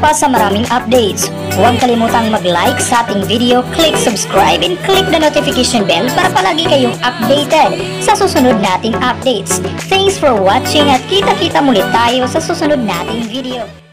pa sa maraming updates. Huwag kalimutang mag-like sa ating video, click subscribe, and click the notification bell para palagi kayong updated sa susunod nating updates. Thanks for watching at kita-kita muli tayo sa susunod nating video.